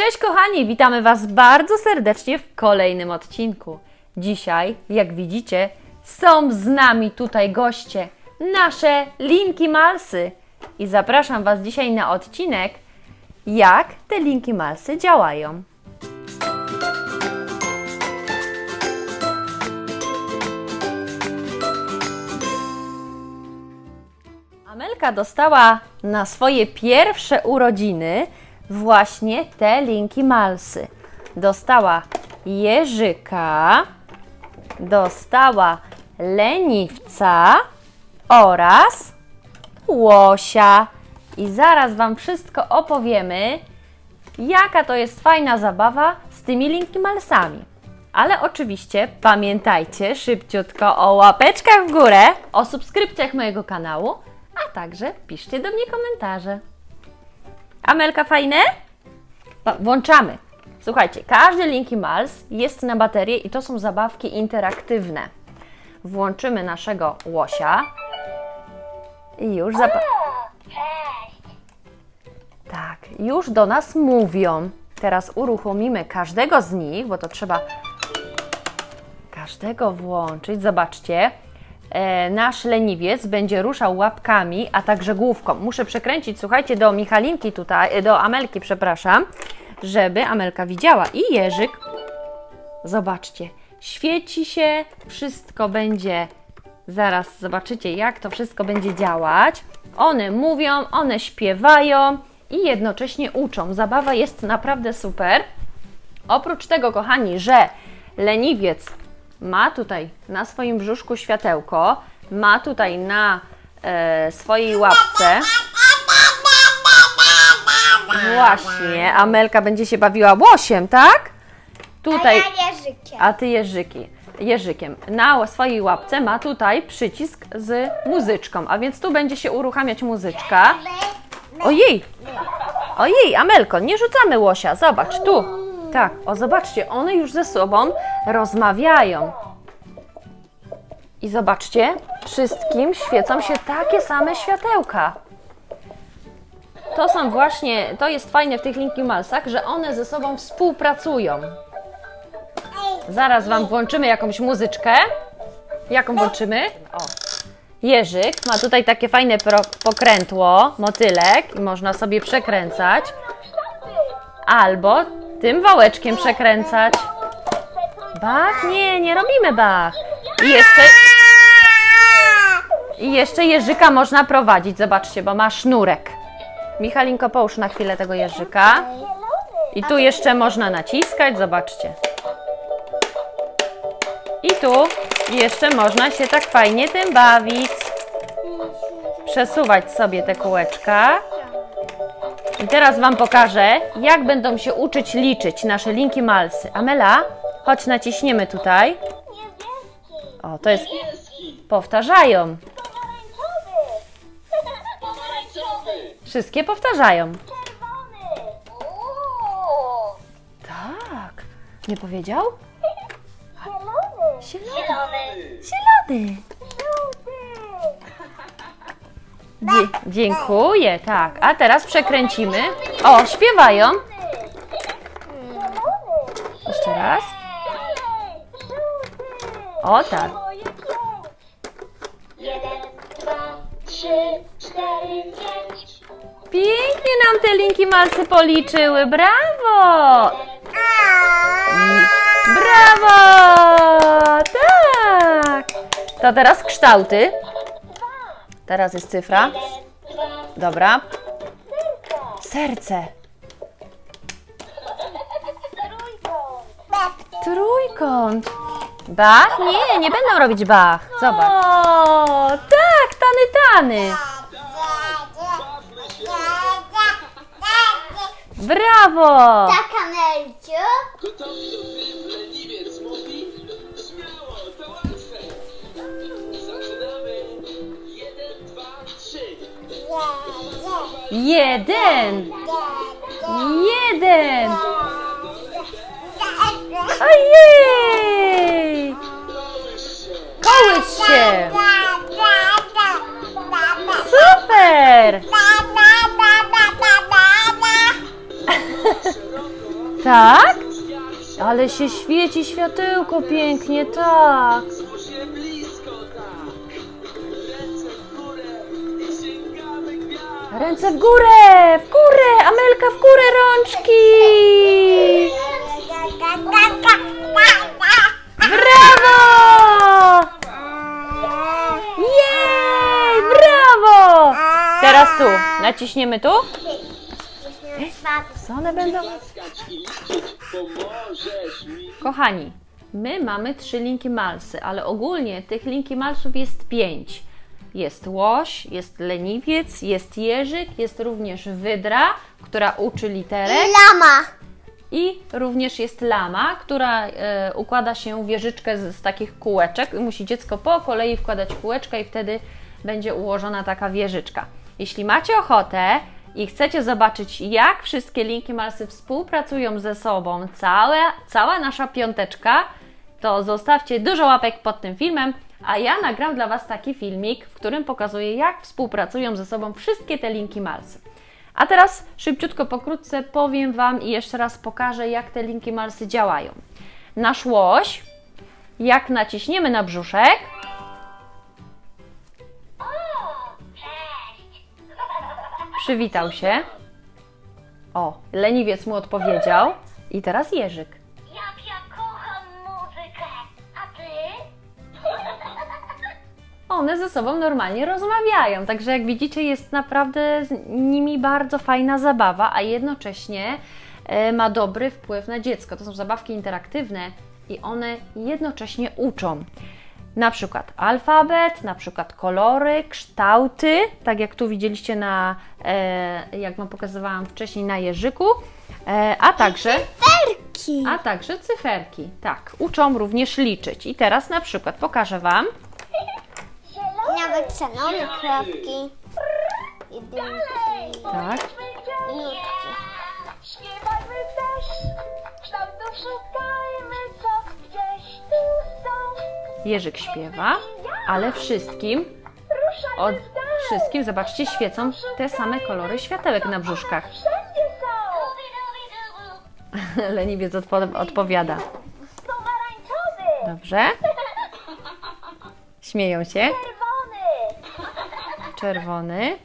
Cześć kochani, witamy Was bardzo serdecznie w kolejnym odcinku. Dzisiaj, jak widzicie, są z nami tutaj goście, nasze Linki Malsy. I zapraszam Was dzisiaj na odcinek, jak te Linki Malsy działają. Amelka dostała na swoje pierwsze urodziny właśnie te Linki Malsy. Dostała jeżyka, dostała leniwca oraz łosia. I zaraz Wam wszystko opowiemy, jaka to jest fajna zabawa z tymi Linki Malsami. Ale oczywiście pamiętajcie szybciutko o łapeczkach w górę, o subskrypcjach mojego kanału, a także piszcie do mnie komentarze. Amelka, fajne? Włączamy. Słuchajcie, każdy Linki Mals jest na baterię i to są zabawki interaktywne. Włączymy naszego łosia i już tak, już do nas mówią. Teraz uruchomimy każdego z nich, bo to trzeba każdego włączyć. Zobaczcie. Nasz leniwiec będzie ruszał łapkami, a także główką. Muszę przekręcić, słuchajcie, do Michalinki tutaj, do Amelki, przepraszam, żeby Amelka widziała. I jeżyk, zobaczcie, świeci się, wszystko będzie, zaraz zobaczycie, jak to wszystko będzie działać. One mówią, one śpiewają i jednocześnie uczą. Zabawa jest naprawdę super. Oprócz tego, kochani, że leniwiec ma tutaj na swoim brzuszku światełko, ma tutaj na swojej łapce. Właśnie, Amelka będzie się bawiła łosiem, tak? Tutaj, a ja jeżykiem. A ty jeżykiem. Na swojej łapce ma tutaj przycisk z muzyczką, a więc tu będzie się uruchamiać muzyczka. Ojej! Ojej, Amelko, nie rzucamy łosia, zobacz, tu. Tak, o zobaczcie, one już ze sobą rozmawiają. I zobaczcie, wszystkim świecą się takie same światełka. To są właśnie, to jest fajne w tych Linki Malsach, że one ze sobą współpracują. Zaraz Wam włączymy jakąś muzyczkę. Jaką włączymy? O. Jeżyk ma tutaj takie fajne pokrętło, motylek i można sobie przekręcać. Albo tym wałeczkiem przekręcać. Bach? Nie, nie robimy bach. I jeszcze jeżyka można prowadzić. Zobaczcie, bo ma sznurek. Michalinko, połóż na chwilę tego jeżyka. I tu jeszcze można naciskać, zobaczcie. I tu jeszcze można się tak fajnie tym bawić. Przesuwać sobie te kółeczka. I teraz Wam pokażę, jak będą się uczyć liczyć nasze Linki Malsy. Amela, chodź, naciśniemy tutaj. O, to jest... Powtarzają. Wszystkie powtarzają. Tak. Nie powiedział? Zielony. Zielony. Dziękuję, tak. A teraz przekręcimy. O, śpiewają. Jeszcze raz. O, tak. 1, 2, 3, 4, 5. Pięknie nam te Linki Malsy policzyły. Brawo! Brawo! Tak! To teraz kształty. Teraz jest cyfra. Dobra. Serce. Trójkąt. Bach? Nie, nie będą robić bach. Zobacz. O, tak, tany. Brawo! Tak, Amelciu. Gotowi do gry leniwiec mówi? Śmiało, to łatwe. Zaczynamy. 1, 2, 3. Jeden. Ojej! Kołysz się! Super! Tak? Ale się świeci światełko pięknie, tak. Złóż się blisko, tak. Ręce w górę i sięgamy gwiazd. Ręce w górę, w górę, Amelka w górę rączki. Brawo! Jej, brawo! Teraz tu, naciśniemy tu. Co one będą? Klaskać i liczyć pomożesz mi. Kochani, my mamy 3 linki malsy, ale ogólnie tych linki malsów jest 5. Jest łoś, jest leniwiec, jest jeżyk, jest również wydra, która uczy literek. Lama. I również jest lama, która układa się w wieżyczkę z takich kółeczek. Musi dziecko po kolei wkładać kółeczka i wtedy będzie ułożona taka wieżyczka. Jeśli macie ochotę i chcecie zobaczyć, jak wszystkie linki malsy współpracują ze sobą, cała nasza piąteczka, to zostawcie dużo łapek pod tym filmem, a ja nagram dla Was taki filmik, w którym pokazuję, jak współpracują ze sobą wszystkie te linki malsy. A teraz szybciutko, pokrótce powiem Wam i jeszcze raz pokażę, jak te linki malsy działają. Nasz łoś, jak naciśniemy na brzuszek, przywitał się. O, leniwiec mu odpowiedział. I teraz jeżyk. Jak ja kocham muzykę. A ty? One ze sobą normalnie rozmawiają, także jak widzicie, jest naprawdę z nimi bardzo fajna zabawa, a jednocześnie ma dobry wpływ na dziecko. To są zabawki interaktywne i one jednocześnie uczą. Na przykład alfabet, na przykład kolory, kształty, tak jak tu widzieliście jak Wam pokazywałam wcześniej na jeżyku, a także cyferki. Tak, uczą również liczyć. I teraz na przykład pokażę Wam. Nawet zielone kropki. Jedynki. Tak. Nutki. Śpiewajmy też, kształtów szukajmy, co gdzieś tu są. Jeżyk śpiewa, ale wszystkim, zobaczcie, świecą te same kolory światełek na brzuszkach. Wszędzie są. Leniwiec odpowiada. Pomarańczowy, Dobrze. Śmieją się. czerwony, Czerwony,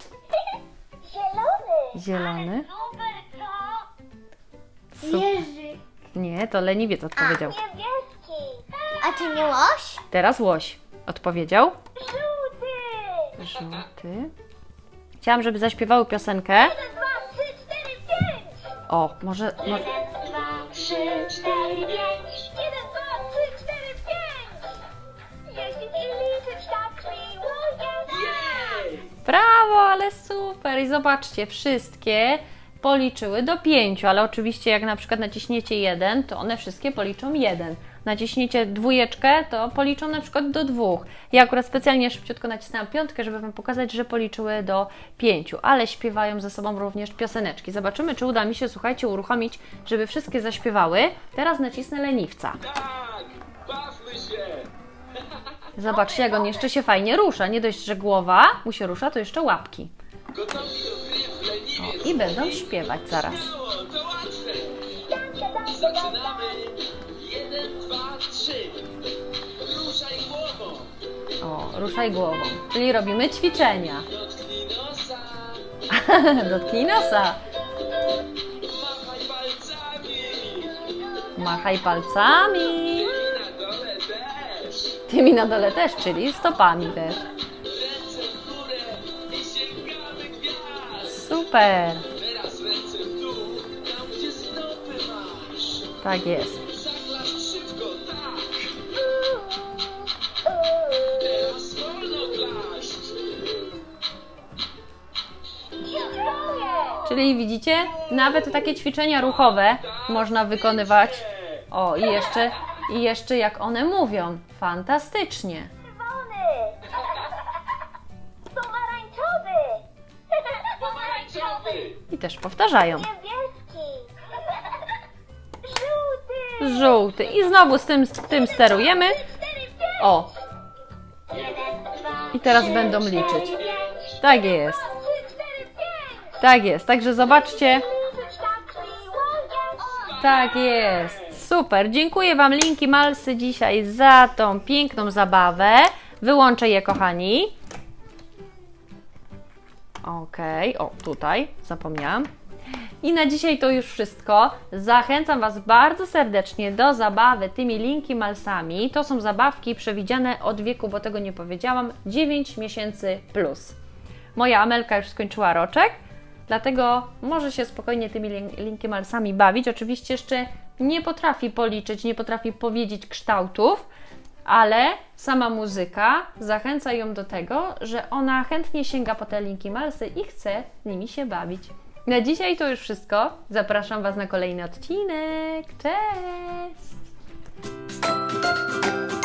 zielony. zielony. Super, co? Jeżyk. Nie, to leniwiec odpowiedział. Niebieski, A ty nie łoś? Teraz łoś odpowiedział. żółty. Żółty. Chciałam, żeby zaśpiewały piosenkę. 1, 2, 3, 4, 5. O, może 1, 2, 3, 4, 5. 1, 2, 3, 4, 5. Jeździć i liczyć tak miło jest. Jej! brawo, ale super. I zobaczcie, wszystkie policzyły do 5, ale oczywiście jak na przykład naciśniecie 1, to one wszystkie policzą 1. Naciśniecie 2, to policzą na przykład do 2. Ja akurat specjalnie szybciutko nacisnęłam 5, żeby Wam pokazać, że policzyły do 5, ale śpiewają ze sobą również pioseneczki. Zobaczymy, czy uda mi się, słuchajcie, uruchomić, żeby wszystkie zaśpiewały. Teraz nacisnę leniwca. Tak! Bawmy się! Zobaczcie, jak on jeszcze się fajnie rusza. Nie dość, że głowa mu się rusza, to jeszcze łapki. Gotowi do gry w leniwiec? I będą śpiewać zaraz. Śmiało, to łatwe! Zaczynamy! 1, 2, 3. Ruszaj głową! O, ruszaj głową. Czyli robimy ćwiczenia. Dotknij nosa! Dotknij nosa. Machaj palcami! Machaj palcami. I na dole też! Tymi na dole też, czyli stopami też. Ręce w górę i sięgamy gwiazd! Super. Teraz ręce w dół, tam gdzie stopy masz! Tak jest. Zaklasz szybko, tak! Teraz wolno klaszcz! Czyli widzicie, nawet takie ćwiczenia ruchowe można wykonywać. O, i jeszcze jak one mówią. Fantastycznie. Czerwony. Pomarańczowy. Pomarańczowy! I też powtarzają. Niebieski. Żółty. Żółty. I znowu z tym sterujemy. 4, 5. O, 1, 2, i teraz będą liczyć. Tak jest. 3, 4, 5. Tak jest. Także zobaczcie. Liczyć tak miło jest. Tak jest. Super. Dziękuję Wam, Linki Malsy, dzisiaj za tą piękną zabawę. Wyłączę je, kochani. Okej, o tutaj, zapomniałam. I na dzisiaj to już wszystko. Zachęcam Was bardzo serdecznie do zabawy tymi Linki Malsami. To są zabawki przewidziane od wieku, bo tego nie powiedziałam, 9 miesięcy plus. Moja Amelka już skończyła roczek, dlatego może się spokojnie tymi Linki Malsami bawić. Oczywiście jeszcze nie potrafi policzyć, nie potrafi powiedzieć kształtów, ale sama muzyka zachęca ją do tego, że ona chętnie sięga po te Linki Malsy i chce nimi się bawić. Na dzisiaj to już wszystko. Zapraszam Was na kolejny odcinek. Cześć!